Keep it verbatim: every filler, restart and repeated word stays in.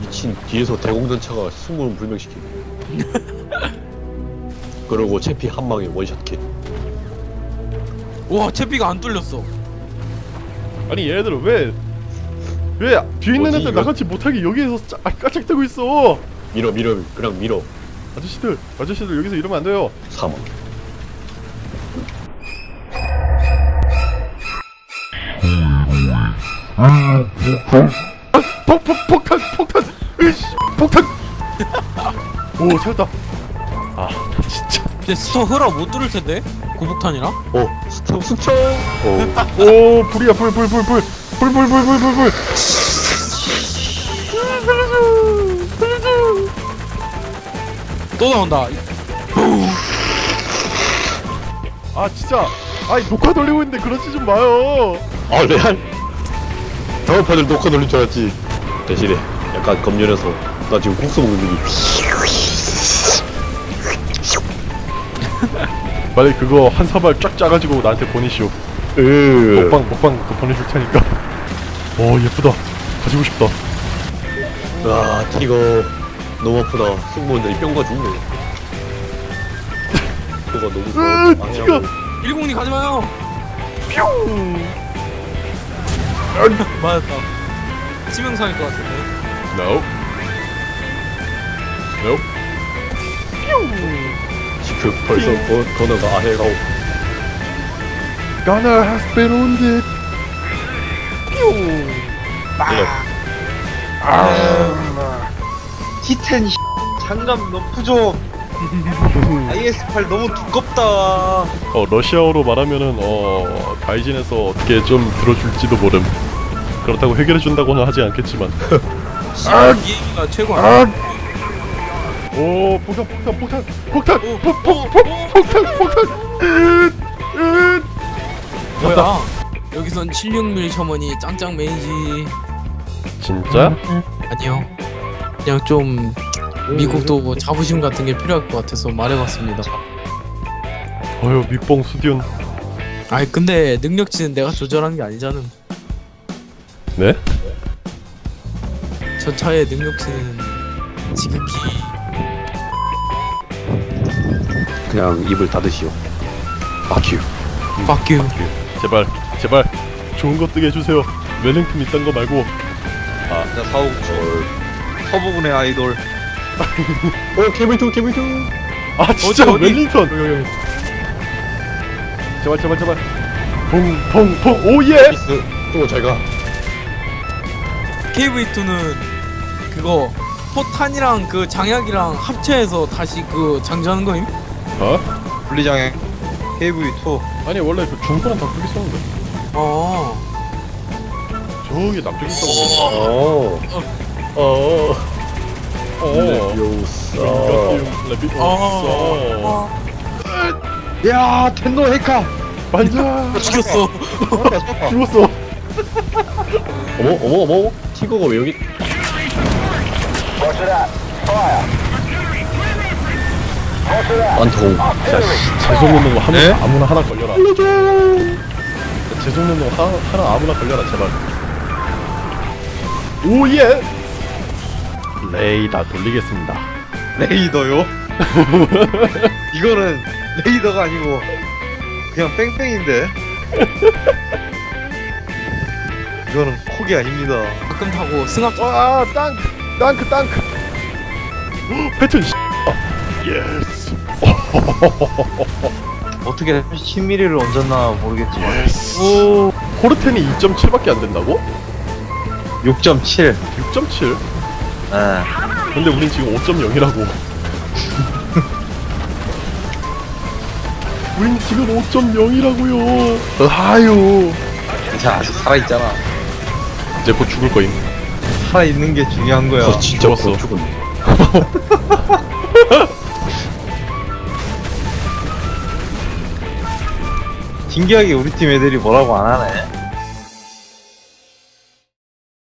미친 뒤에서 대공전차가 승무원 불명시키고 그러고 채피 한 방에 원샷킬. 와 채피가 안 뚫렸어. 아니 얘네들은 왜 왜 뒤에 있는 뭐지, 애들 이거? 나같이 못하게 여기에서 짜, 깔짝대고 있어. 밀어 밀어 그냥 밀어. 아저씨들 아저씨들 여기서 이러면 안 돼요. 사망. 아, 폭, 폭, 폭탄, 폭탄, 으이씨, 폭탄. 오, 살았다. 아, 진짜. 근데 스톤 흐라 못 뚫을 텐데 고폭탄이라. 어 스톱 스톱. 어. 오, 불이야, 불, 불, 불, 불, 불, 불, 불, 불, 불, 불. 또 나온다. 아, 진짜. 아이, 녹화 돌리고 있는데 그러지 좀 마요. 아 레알. 다음 판을 녹화 돌릴 줄 알았지. 대신에 약간 검열해서 나 지금 국수 먹는 중이. 빨리 그거 한 사발 쫙 짜가지고 나한테 보내시오. 으. 먹방, 먹방 또 보내줄 테니까. 오, 예쁘다. 가지고 싶다. 아 티거 너무 아프다. 승무원들이 뿅가 죽네. 그거 너무 으, 좋아. 티거. 일공님 가지마요. 뿅. 맞았다. 치명상일 것 같은데. No. Nope. 지금 벌써 버, 버너가 아해가 오. Gunner has been wounded. 뿅. 아. 티텐 장갑 너프 좀. 아이에스 팔 너무 두껍다. 어 러시아어로 말하면은 어 다이진에서 어떻게 좀 들어줄지도 모름. 그렇다고 해결해준다고는 하지 않겠지만. 아 게임가 최고 아니야? 아! 오 폭탄 폭탄 폭탄 폭탄 오, 폭폭폭 오, 오. 폭탄 폭탄. 으 으. 뭐야? 여기선 칠십육 밀리미터 셔먼이 짱짱 메이지. 진짜? 아니요. 그냥 좀 미국도 뭐 자부심 같은 게 필요할 것 같아서 말해봤습니다. 어휴 mik봉 수디온. 아니 근데 능력치는 내가 조절하는 게 아니잖아. 네? 전차의 능력치는 지극히 그냥 입을 닫으시오. 아큐. Fuck you. 제발 제발 좋은 거 뜨게 해주세요. 웰링턴 이딴 거 말고. 아, 자 사오구 서부군의 아이돌. 어 케이브이투 케이브이투. 아 진짜 어디, 어디? 웰링턴. 제발 제발 제발. 퐁퐁퐁 오예. 미스. 또 잘가. 케이브이투는 그거 포탄이랑 그 장약이랑 합체해서 다시 그 장전하는 거임? 어? 분리장애. 케이브이투. 아니 원래 그 중소랑 다 그렇게 썼는데. 어. 저기 남쪽에 있다고. 어. 어. 어. 레비오사. 레비오사. 어. 야 텐노 헤카. 반자. 죽였어. 죽었어. 어머 어머 어머. 티거가 왜 여기? 안통. 재속 넣는 거 하나 네? 아무나 하나 걸려라. 재속 넣는 거 하나, 하나 아무나 걸려라 제발. 오예. 레이다 돌리겠습니다. 레이더요? 이거는 레이더가 아니고 그냥 뺑뺑인데. 이거는 콕이 아닙니다. 가끔 타고 승합. 와 땅크 땅크 땅크. 패턴 씨. 예스. 어떻게 십 밀리미터를 얹었나 모르겠지만 오. 포르텐이 이 점 칠밖에 안 된다고? 육 점 칠. 육 점 칠? 예. 근데 우린 지금 오 점 영이라고. 우린 지금 오 점 영이라고요. 아유. 자 아직 살아있잖아. 이제 곧 죽을 거임. 살아있는 게 중요한 거야. 어 진짜 죽었어. 죽었네. 신기하게 우리 팀 애들이 뭐라고 안 하네.